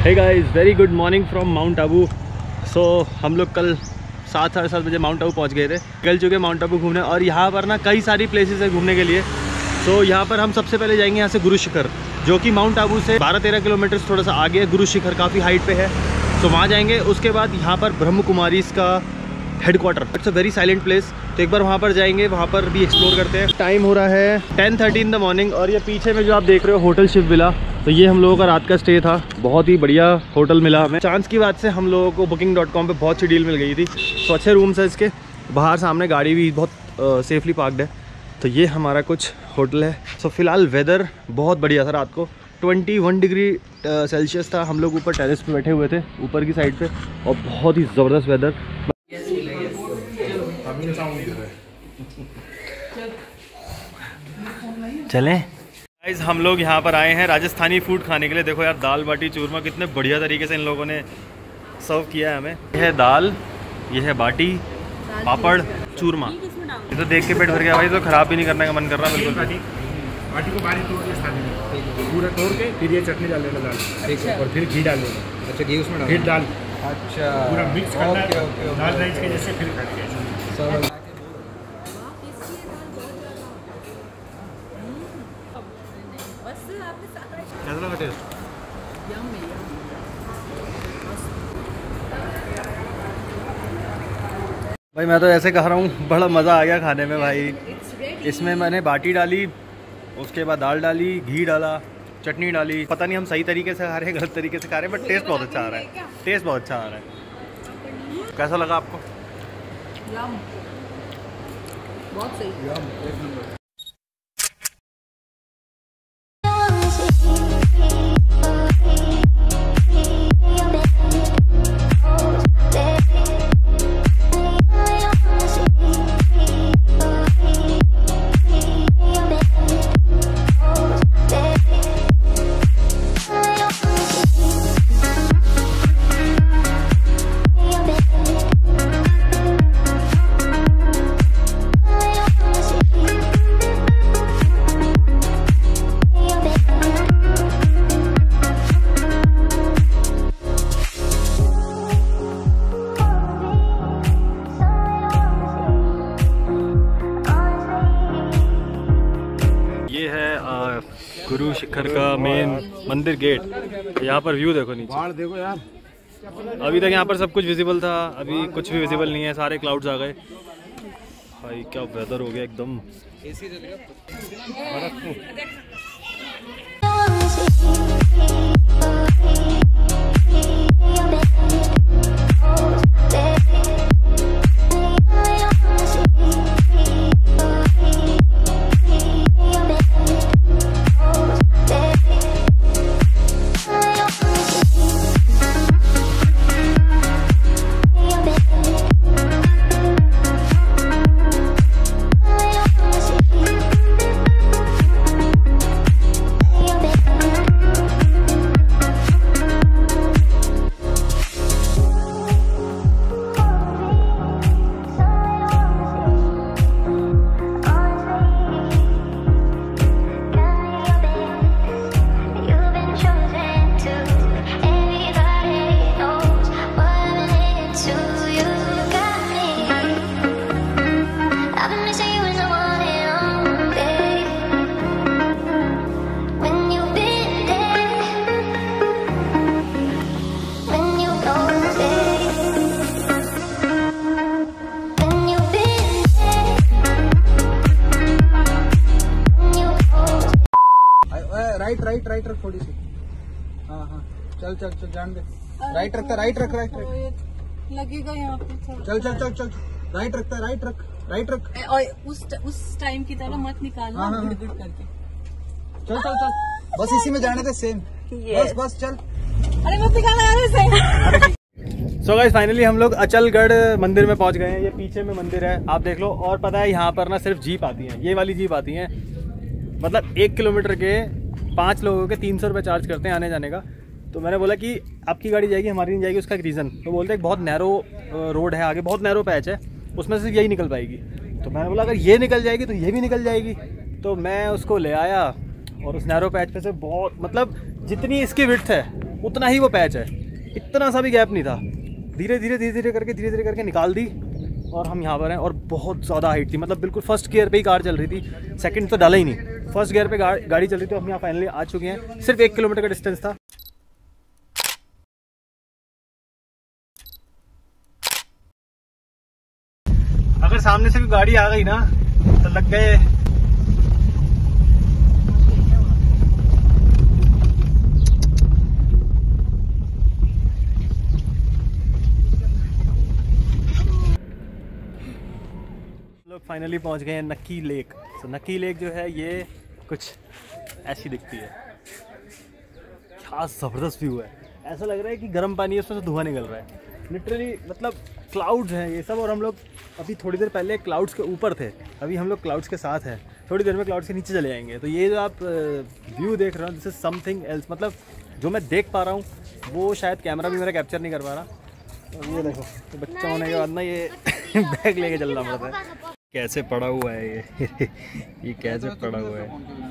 Hey guys, very good morning from Mount Abu. So हम लोग कल 7 साढ़े 7 बजे माउंट आबू पहुंच गए थे। निकल चुके माउंट आबू घूमने, और यहाँ पर ना कई सारी प्लेसेस है घूमने के लिए। सो यहाँ पर हम सबसे पहले जाएंगे यहाँ से गुरु शिखर, जो कि माउंट आबू से 12-13 किलोमीटर थोड़ा सा आगे है। गुरु शिखर काफ़ी हाइट पे है, तो वहाँ जाएंगे। उसके बाद यहाँ पर ब्रह्म कुमारीज़ का headquarter, it's a very silent place, तो एक बार वहाँ पर जाएंगे, वहाँ पर भी एक्सप्लोर करते हैं। टाइम हो रहा है 10:30 इन द मॉर्निंग, और ये पीछे में जो आप देख रहे हो होटल शिव विला, तो ये हम लोगों का रात का स्टे था। बहुत ही बढ़िया होटल मिला हमें। चांस की बात से हम लोगों को booking.com पे बहुत सी डील मिल गई थी, तो अच्छे रूम्स है इसके। बाहर सामने गाड़ी भी बहुत सेफली पार्कड है। तो ये हमारा कुछ होटल है। सो फिलहाल वेदर बहुत बढ़िया था। रात को 21 डिग्री सेल्सियस था। हम लोग ऊपर टेरेस पे बैठे हुए थे, ऊपर की साइड पे, और बहुत ही ज़बरदस्त वेदर। चलें गाइस, हम लोग यहाँ पर आए हैं राजस्थानी फूड खाने के लिए। देखो यार, दाल बाटी चूरमा कितने बढ़िया तरीके से इन लोगों ने सर्व किया है हमें। यह है दाल, ये है बाटी, पापड़, चूरमा। ये तो देख के पेट भर गया भाई, तो ख़राब भी नहीं करने का मन कर रहा बिल्कुल। बाटी को बारीक तोड़ के थाली में पूरा तोड़ के फिर ये चटनी डाल देना दाल, और फिर घी डाल देना। अच्छा, घी उसमें फिर दाल, अच्छा पूरा मिक्स करना है दाल राइस के जैसे, फिर काट के। कैसा लगा टेस्ट? भाई मैं तो ऐसे कह रहा हूँ, बड़ा मज़ा आ गया खाने में भाई। इसमें मैंने बाटी डाली, उसके बाद दाल डाली, घी डाला, चटनी डाली। पता नहीं हम सही तरीके से खा रहे हैं, गलत तरीके से खा रहे हैं, बट टेस्ट बहुत अच्छा आ रहा है। टेस्ट बहुत अच्छा आ रहा है। कैसा लगा आपको? बहुत सही, एक नंबर। गुरु शिखर का मेन मंदिर गेट। यहाँ पर व्यू देखो नीचे, बाहर देखो यार। अभी तक यहाँ पर सब कुछ विजिबल था, अभी कुछ भी विजिबल नहीं है, सारे क्लाउड्स आ गए। भाई क्या वेदर हो गया एकदम। एसी चल गया। राइट रख थोड़ी सी। हाँ हाँ, चल चल चल, जान दे। राइट रखता, राइट रख लगेगा यहाँ पे। चल चल चल चल, राइट रखता, राइट रख। और उस टाइम की तरह मत निकालना, गुड़ करके। चल चल चल, बस इसी में जाने दे, सेम। बस बस चल। अरे मत निकालना यार इसे। सो गाइस, फाइनली हम लोग अचलगढ़ मंदिर में पहुंच गए हैं। ये पीछे में मंदिर है, आप देख लो। और पता है यहाँ पर ना सिर्फ जीप आती है, ये वाली जीप आती है। मतलब 1 किलोमीटर के 5 लोगों के 300 रुपये चार्ज करते हैं आने जाने का। तो मैंने बोला कि आपकी गाड़ी जाएगी, हमारी नहीं जाएगी। उसका एक रीज़न, तो बोलते हैं बहुत नैरो रोड है आगे, बहुत नैरो पैच है, उसमें से यही निकल पाएगी। तो मैंने बोला अगर ये निकल जाएगी तो ये भी निकल जाएगी। तो मैं उसको ले आया और उस नैरो पैच पे से बहुत, मतलब जितनी इसकी विड्थ है उतना ही वो पैच है, इतना सा भी गैप नहीं था। धीरे धीरे करके निकाल दी और हम यहाँ पर हैं। और बहुत ज़्यादा हाइट थी, मतलब बिल्कुल फर्स्ट गियर पे ही कार चल रही थी, सेकंड तो डाला ही नहीं, फर्स्ट गियर पे गाड़ी चल रही थी। तो हम यहाँ फाइनली आ चुके हैं, सिर्फ 1 किलोमीटर का डिस्टेंस था। अगर सामने से कोई गाड़ी आ गई ना तो लग गए। लोग फाइनली पहुंच गए हैं नक्की लेक। तो नक्की लेक जो है ये कुछ ऐसी दिखती है, क्या ज़बरदस्त व्यू है। ऐसा लग रहा है कि गर्म पानी है, उसमें से धुआं निकल रहा है लिटरली। मतलब क्लाउड्स हैं ये सब, और हम लोग अभी थोड़ी देर पहले क्लाउड्स के ऊपर थे, अभी हम लोग क्लाउड्स के साथ हैं, थोड़ी देर में क्लाउड्स के नीचे चले जाएंगे। तो ये जो आप व्यू देख रहे हो, दिस इज समथिंग एल्स। मतलब जो मैं देख पा रहा हूँ वो शायद कैमरा भी मेरा कैप्चर नहीं कर पा रहा। और ये देखो, तो बच्चा होने के बाद ना ये बैग लेके चलना पड़ता है। कैसे पड़ा हुआ है ये कैसे पड़ा हुआ है।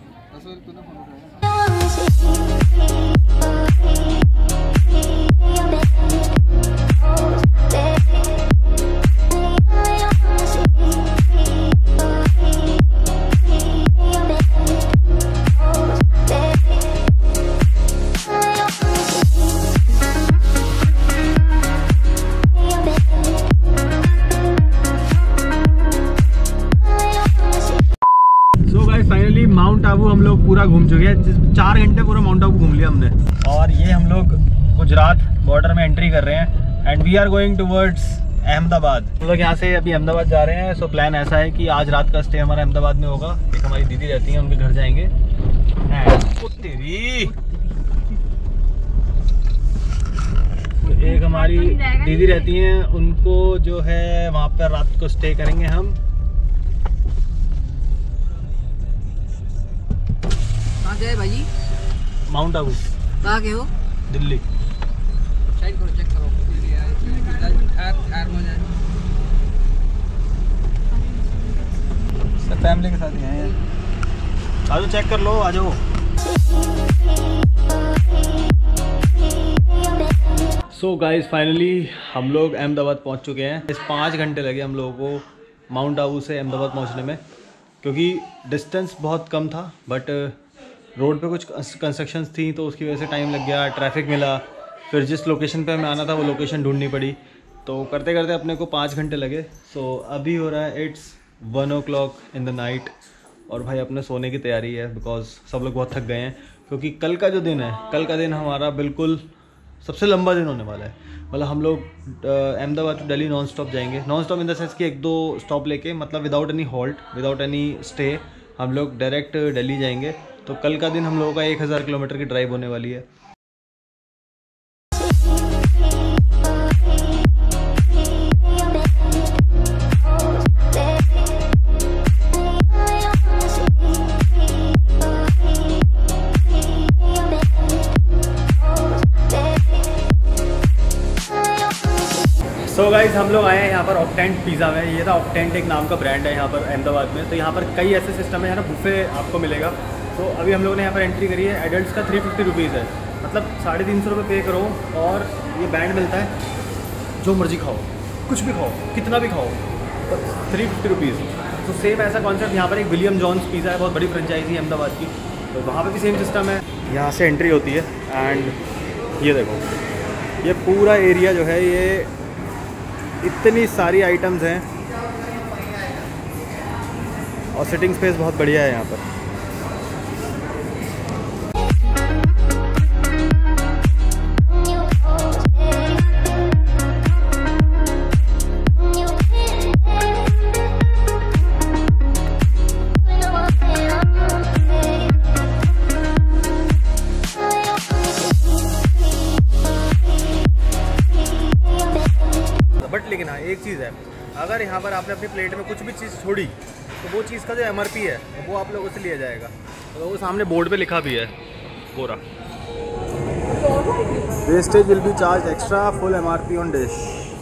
फाइनली माउंट आबू हम लोग पूरा घूम चुके हैं, 4 घंटे पूरा माउंट आबू घूम लिया हमने। और ये हम लोग गुजरात बॉर्डर में एंट्री कर रहे हैं and we are going towards Ahmedabad. हम लोग यहाँ से अभी अहमदाबाद जा रहे हैं। सो प्लान ऐसा है कि आज रात का स्टे हमारा अहमदाबाद में होगा। एक हमारी दीदी रहती है, उनके घर जाएंगे। तेरी तो एक हमारी दीदी रहती है, उनको जो है वहाँ पर रात को स्टे करेंगे हम। भाई माउंट आबू कहाँ के हो? दिल्ली। चेक करो सब फैमिली के साथ ही हैं। आ जाओ, चेक कर लो, आ जाओ। सो गाइस फाइनली हम लोग अहमदाबाद पहुंच चुके हैं। इस 5 घंटे लगे हम लोगों को माउंट आबू से अहमदाबाद पहुंचने में, क्योंकि डिस्टेंस बहुत कम था बट रोड पे कुछ कंस्ट्रक्शंस थी तो उसकी वजह से टाइम लग गया, ट्रैफिक मिला, फिर जिस लोकेशन पे हमें आना था वो लोकेशन ढूंढनी पड़ी। तो करते करते अपने को 5 घंटे लगे। सो अभी हो रहा है it's 1 o'clock in the night और भाई अपने सोने की तैयारी है, बिकॉज सब लोग बहुत थक गए हैं। क्योंकि कल का जो दिन है, कल का दिन हमारा बिल्कुल सबसे लंबा दिन होने वाला है। मतलब हम लोग Ahmedabad to Delhi non stop जाएंगे, non stop in the sense कि 1-2 स्टॉप लेके, मतलब without any halt, without any stay, हम लोग डायरेक्ट दिल्ली जाएंगे। तो कल का दिन हम लोगों का 1000 किलोमीटर की ड्राइव होने वाली है। सो गाइज हम लोग आए हैं यहाँ पर ऑक्टेंट पिज़्ज़ा में। ये था ऑक्टेंट, एक नाम का ब्रांड है यहाँ पर अहमदाबाद में। तो यहाँ पर कई ऐसे सिस्टम है ना, बुफे आपको मिलेगा। तो अभी हम लोगों ने यहाँ पर एंट्री करी है। एडल्ट्स का 350 रुपीज़ है, मतलब 350 रुपये पे करो और ये बैंड मिलता है। जो मर्जी खाओ, कुछ भी खाओ, कितना भी खाओ, तो 350 रुपीज़। तो सेम ऐसा कॉन्सेप्ट यहाँ पर एक विलियम जॉन्स पिज़्ज़ा है, बहुत बड़ी फ्रेंचाइजी है अहमदाबाद की। तो वहाँ पर भी सेम सिस्टम है, यहाँ से एंट्री होती है। एंड ये देखो, ये पूरा एरिया जो है, ये इतनी सारी आइटम्स हैं और सिटिंग स्पेस बहुत बढ़िया है यहाँ पर। बट लेकिन हाँ एक चीज़ है, अगर यहाँ पर आपने अपनी प्लेट में कुछ भी चीज़ छोड़ी तो वो चीज़ का जो MRP है वो आप लोगों से लिया जाएगा। तो वो सामने बोर्ड पे लिखा भी है पूरा, wastage will be charge extra, full MRP on dish.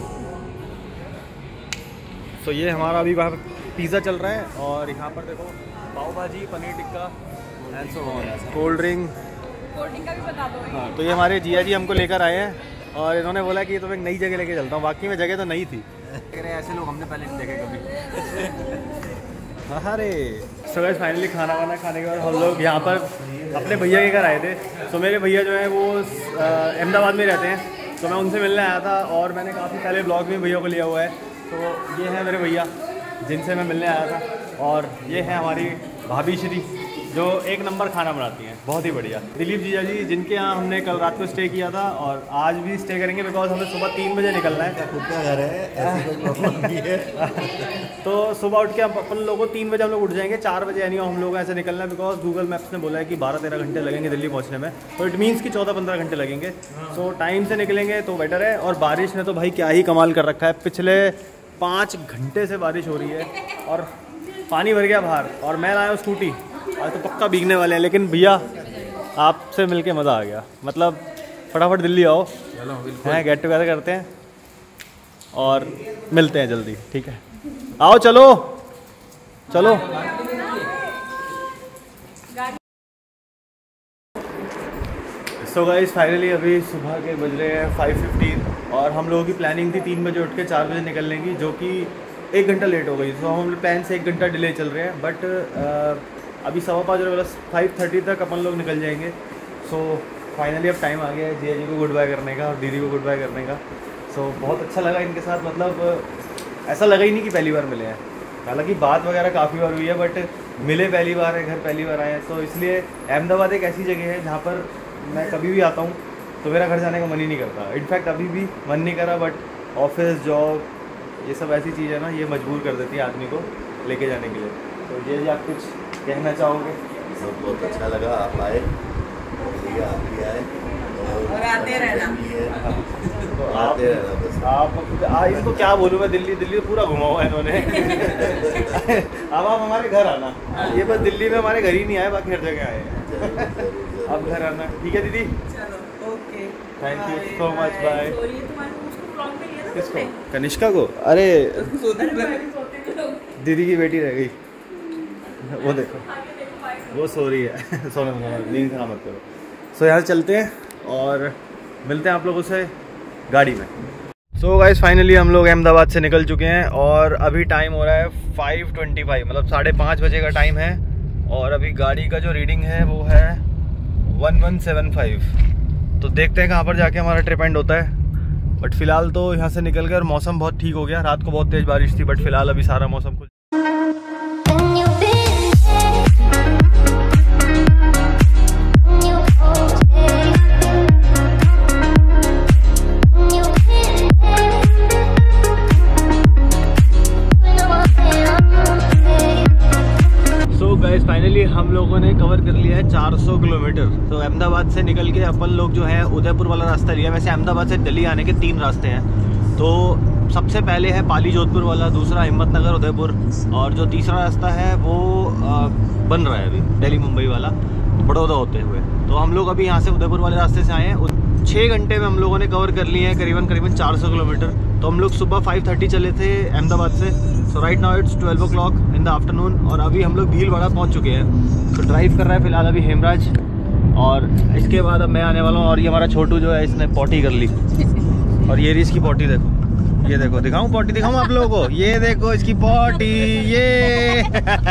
तो ये हमारा अभी वहाँ पिज़्ज़ा चल रहा है और यहाँ पर देखो pav bhaji, paneer tikka and so on, cold drink, coding का भी बता दो। हाँ, तो ये हमारे जिया जी हमको लेकर आए हैं और इन्होंने बोला कि तुम एक नई जगह लेके चलता हूँ। बाकी में जगह तो नहीं थी, ऐसे लोग हमने पहले नहीं देखे कभी। अरे सो गाइस फाइनली खाना वाना खाने के बाद हम लोग यहाँ पर अपने भैया के घर आए थे। तो मेरे भैया जो है वो अहमदाबाद में रहते हैं, तो मैं उनसे मिलने आया था और मैंने काफ़ी पहले ब्लॉग में भैया को लिया हुआ है। तो ये है मेरे भैया जिनसे मैं मिलने आया था, और ये है हमारी भाभी श्री जो एक नंबर खाना बनाती हैं, बहुत ही बढ़िया। दिलीप जीजा जी जिनके यहाँ हमने कल रात को स्टे किया था और आज भी स्टे करेंगे, बिकॉज हमें सुबह 3 बजे निकलना है। खुद का घर है, ऐसी कोई प्रॉब्लम नहीं है। तो सुबह उठ के अपन लोगों को 3 बजे हम लोग उठ जाएंगे, 4 बजे यानी हम लोग ऐसे निकलना है, बिकॉज गूगल मैप्स ने बोला है कि 12-13 घंटे लगेंगे दिल्ली पहुँचने में। तो इट मीन्स कि 14-15 घंटे लगेंगे। सो टाइम से निकलेंगे तो बेटर है। और बारिश ने तो भाई क्या ही कमाल कर रखा है, पिछले 5 घंटे से बारिश हो रही है और पानी भर गया बाहर, और मैं लाया हूँ स्कूटी। आज तो पक्का भीगने वाले हैं, लेकिन भैया आपसे मिलके मज़ा आ गया। मतलब फटाफट दिल्ली आओ, हैं गेट टुगेदर करते हैं और मिलते हैं जल्दी, ठीक है? आओ चलो चलो। सो गाइस फाइनली अभी सुबह के बज रहे हैं 5:15 और हम लोगों की प्लानिंग थी 3 बजे उठ के 4 बजे निकलने की, जो कि 1 घंटा लेट हो गई। सो हम प्लान से 1 घंटा डिले चल रहे हैं, बट अभी 5:15 प्लस 5:30 तक अपन लोग निकल जाएंगे। सो फाइनली अब टाइम आ गया है जिया जी को गुड बाय करने का और दीदी को गुड बाय करने का। सो बहुत अच्छा लगा इनके साथ, मतलब ऐसा लगा ही नहीं कि पहली बार मिले हैं। हालांकि बात वगैरह काफ़ी बार हुई है, बट मिले पहली बार है, घर पहली बार आए हैं। तो इसलिए अहमदाबाद एक ऐसी जगह है जहाँ पर मैं कभी भी आता हूँ तो मेरा घर जाने का मन ही नहीं करता। इनफैक्ट अभी भी मन नहीं करा, बट ऑफिस जॉब ये सब ऐसी चीज़ है ना, ये मजबूर कर देती है आदमी को लेके जाने के लिए। तो ये जी आप कुछ कहना चाहोगे? सब बहुत अच्छा लगा, आप आए, आप भी आए और आते रहना, तो आते रहना बस। आप इनको क्या बोलूँ मैं, दिल्ली दिल्ली पूरा घुमा हुआ है इन्होंने। अब आप हमारे घर आना, ये बस दिल्ली में हमारे घर ही नहीं आए, बाकी हर जगह आए। अब घर आना, ठीक है दीदी? Okay, thank you so much, bye. किसको? कनिष्का को? अरे दीदी की बेटी रह गई, वो देखो वो सो रही है। सोने नींद खराब मत करो। सो यहाँ चलते हैं और मिलते हैं आप लोगों से गाड़ी में। सो गाइस फाइनली हम लोग अहमदाबाद से निकल चुके हैं और अभी टाइम हो रहा है 5:25, मतलब 5:30 बजे का टाइम है। और अभी गाड़ी का जो रीडिंग है वो है 1175। तो देखते हैं कहाँ पर जाके हमारा ट्रिप एंड होता है। बट फिलहाल तो यहाँ से निकल कर मौसम बहुत ठीक हो गया। रात को बहुत तेज़ बारिश थी, बट फिलहाल अभी सारा मौसम खुल। फाइनली हम लोगों ने कवर कर लिया है 400 किलोमीटर। तो अहमदाबाद से निकल के अपन लोग जो है उदयपुर वाला रास्ता लिया। वैसे अहमदाबाद से दिल्ली आने के 3 रास्ते हैं। तो सबसे पहले है पाली जोधपुर वाला, दूसरा हिम्मतनगर उदयपुर, और जो तीसरा रास्ता है वो बन रहा है अभी दिल्ली मुंबई वाला, बड़ौदा होते हुए। तो हम लोग अभी यहाँ से उदयपुर वाले रास्ते से आए हैं। 6 घंटे में हम लोगों ने कवर कर लिए हैं करीबन 400 किलोमीटर। तो हम लोग सुबह 5:30 चले थे अहमदाबाद से। So right now it's 12 o'clock in the afternoon और अभी हम लोग भीलवाड़ा पहुंच चुके हैं। तो ड्राइव कर रहा है फिलहाल अभी हेमराज, और इसके बाद अब मैं आने वाला हूँ। और ये हमारा छोटू जो है इसने पॉटी कर ली, और ये रही इसकी पॉटी, देखो ये देखो, दिखाऊं पॉटी दिखाऊं आप लोगों को, ये देखो इसकी पॉटी, ये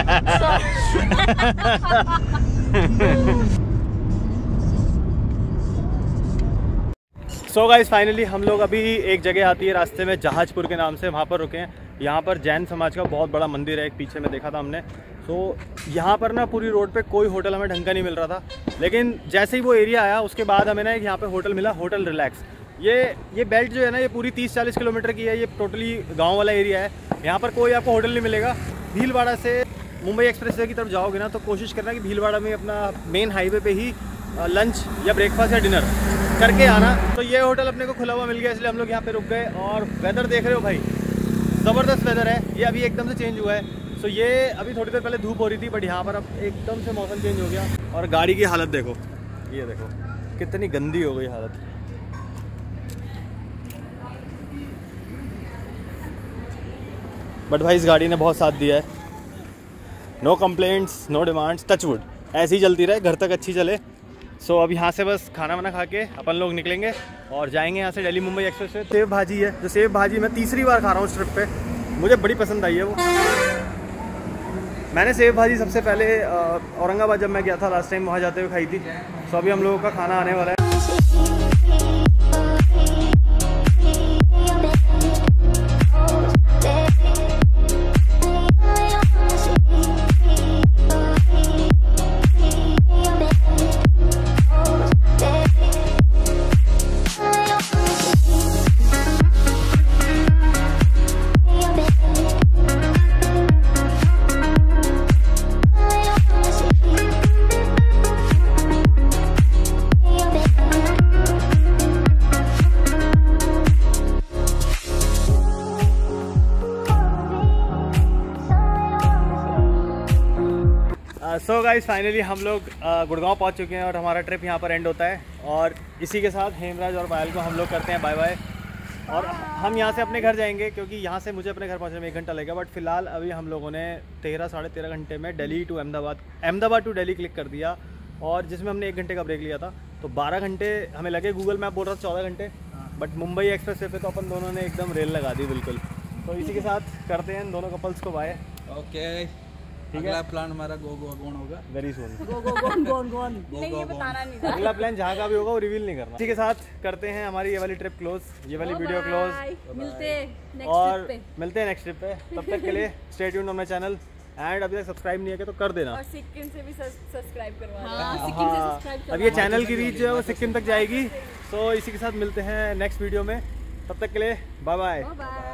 सो गाइस फाइनली हम लोग अभी एक जगह आती है रास्ते में जहाजपुर के नाम से, वहाँ पर रुके हैं। यहाँ पर जैन समाज का बहुत बड़ा मंदिर है, एक पीछे में देखा था हमने। तो यहाँ पर ना पूरी रोड पे कोई होटल हमें ढंग का नहीं मिल रहा था, लेकिन जैसे ही वो एरिया आया उसके बाद हमें ना एक यहाँ पे होटल मिला, होटल रिलैक्स। ये बेल्ट जो है ना ये पूरी 30-40 किलोमीटर की है, ये टोटली गाँव वाला एरिया है। यहाँ पर कोई आपको होटल नहीं मिलेगा। भीलवाड़ा से मुंबई एक्सप्रेसवे की तरफ जाओगे ना तो कोशिश करना कि भीलवाड़ा में अपना मेन हाईवे पे ही लंच या ब्रेकफास्ट या डिनर करके आना। तो ये होटल अपने को खुला हुआ मिल गया, इसलिए हम लोग यहाँ पे रुक गए। और वेदर देख रहे हो भाई, ज़बरदस्त वेदर है। ये अभी एकदम से चेंज हुआ है। सो ये अभी थोड़ी देर पहले धूप हो रही थी, बट यहाँ पर अब एकदम से मौसम चेंज हो गया। और गाड़ी की हालत देखो, ये देखो कितनी गंदी हो गई हालत। बट भाई इस गाड़ी ने बहुत साथ दिया है। No complaints, no demands, touch wood, ऐसी ही चलती रहे, घर तक अच्छी चले। सो अब यहाँ से बस खाना वाना खा के अपन लोग निकलेंगे और जाएंगे यहाँ से दिल्ली मुंबई एक्सप्रेस से। सेव भाजी है, जो सेव भाजी मैं तीसरी बार खा रहा हूँ इस ट्रिप पे, मुझे बड़ी पसंद आई है वो। मैंने सेव भाजी सबसे पहले औरंगाबाद जब मैं गया था लास्ट टाइम, वहाँ जाते हुए खाई थी। सो अभी हम लोगों का खाना आने वाला है। सो गाइस फाइनली हम लोग गुड़गांव पहुंच चुके हैं और हमारा ट्रिप यहां पर एंड होता है। और इसी के साथ हेमराज और पायल को हम लोग करते हैं बाय बाय। और हम यहां से अपने घर जाएंगे क्योंकि यहां से मुझे अपने घर पहुंचने में 1 घंटा लगेगा। बट फिलहाल अभी हम लोगों ने 13 साढ़े 13 घंटे में Delhi to Ahmedabad to Delhi click कर दिया, और जिसमें हमने 1 घंटे का ब्रेक लिया था। तो 12 घंटे हमें लगे। गूगल मैप बोल रहा था 14 घंटे, बट मुंबई एक्सप्रेस वे पे तो अपन दोनों ने एकदम रेल लगा दी बिल्कुल। तो इसी के साथ करते हैं इन दोनों कपल्स को बाय। ओके, अगला प्लान हमारा गोन होगा वेरी सून। गोन नहीं, ये बताना नहीं था। अगला प्लान जहाँ का भी होगा वो रिवील नहीं करना। इसी के साथ करते हैं हमारी ये वाली ट्रिप क्लोज, ये वाली वीडियो क्लोज। मिलते और मिलते हैं नेक्स्ट ट्रिप पे। तब तक के लिए stay tuned on my channel, and अभी तक सब्सक्राइब नहीं है तो कर देना। और सिक्किम से भी सब्सक्राइब करवा। हाँ, अब ये चैनल की रीच जो है वो सिक्किम तक जाएगी। तो इसी के साथ मिलते हैं नेक्स्ट वीडियो में। तब तक के लिए बाय बाय।